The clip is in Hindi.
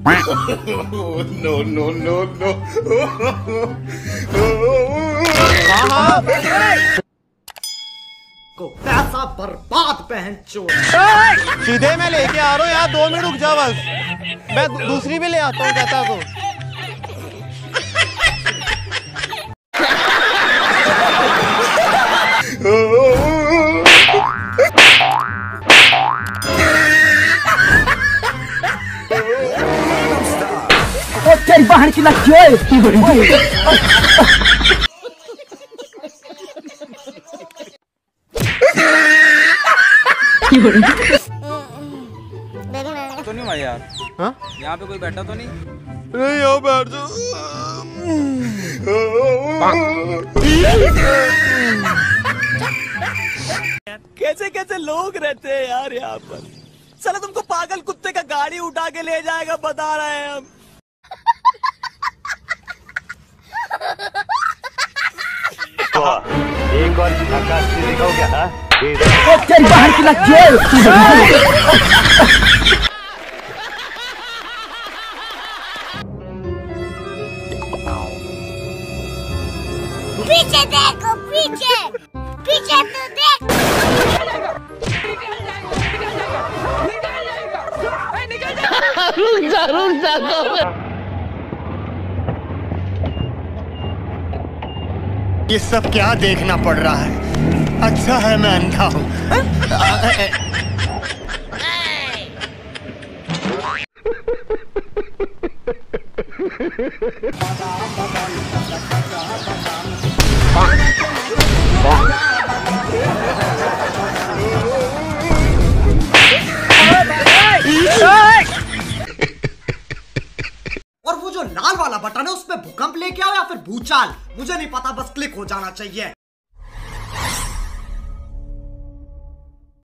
No no no no. को पैसा बर्बाद पहन चोर। सीधे मैं लेके आ रहा हूँ यार, 2 मिनट रुक जा बस, मैं दूसरी भी ले आता हूँ कहता को। तेरी बहन की लग तो नहीं भाई यार? हाँ? यहाँ पे कोई बैठा तो नहीं? नहीं आओ बैठ जाओ। कैसे कैसे लोग रहते हैं यार यहाँ पर। चलो तुमको पागल कुत्ते का गाड़ी उठा के ले जाएगा, बता रहे हैं हम। एक और आकाश दिखाओ क्या? तेरी बहन की लग पीछे देखो, पीछे पीछे तो देख। रुक जा। ये सब क्या देखना पड़ रहा है? अच्छा है मैं अंधा हूँ। और वो जो लाल वाला बटन है उसपे भूकंप लेके आओ या फिर भूचाल, मुझे नहीं पता, बस क्लिक हो जाना चाहिए।